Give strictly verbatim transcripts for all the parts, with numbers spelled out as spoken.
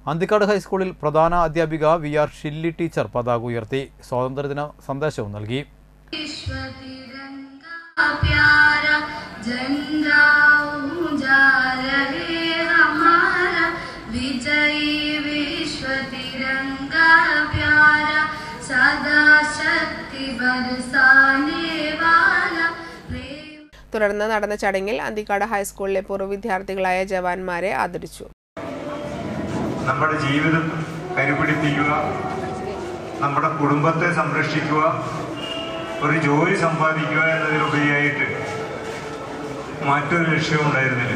അന്തിക്കാട് ഹൈസ്കൂളിൽ പ്രധാന അധ്യാപിക വി ആർ ഷില്ലി ടീച്ചർ പതാക ഉയർത്തി സ്വാതന്ത്ര്യദിന സന്ദേശവും നൽകി. തുടർന്ന് നടന്ന ചടങ്ങിൽ അന്തിക്കാട് ഹൈസ്കൂളിലെ പൂർവ്വ വിദ്യാർത്ഥികളായ ജവാന്മാരെ ആദരിച്ചു. നമ്മുടെ ജീവിതം കരുപിടിപ്പിക്കുക, നമ്മുടെ കുടുംബത്തെ സംരക്ഷിക്കുക, ഒരു ജോലി സമ്പാദിക്കുക എന്നതിലുപരിയായിട്ട് മറ്റൊരു ലക്ഷ്യവും ഉണ്ടായിരുന്നില്ല.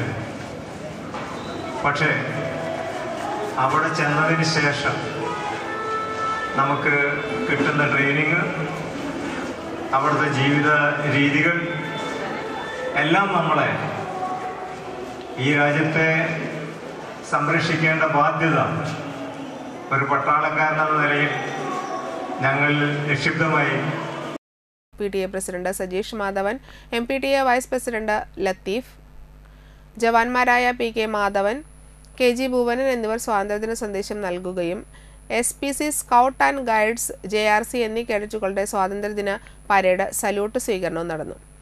പക്ഷേ അവിടെ ചെന്നതിന് ശേഷം നമുക്ക് കിട്ടുന്ന ട്രെയിനിങ്, അവിടുത്തെ ജീവിത രീതികൾ എല്ലാം നമ്മളെ ഈ രാജ്യത്തെ സംരക്ഷിക്കേണ്ട ബാധ്യത ഒരു പട്ടാളക്കാരനെന്ന നിലയിൽ ഞങ്ങൾ നിക്ഷിപ്തമായി. P T A president Sajeesh Madhavan, M P T A vice president Latheef, ജവാന്മാരായ P K Madhavan, K G Bhuvanan എന്നിവർ സ്വാതന്ത്ര്യദിന സന്ദേശം നൽകുകയും S P C scout and guides, J R C എന്നീ കേഡറ്റുകളുടെ സ്വാതന്ത്ര്യദിന പരേഡ് സല്യൂട്ട് സ്വീകരണവും നടന്നു.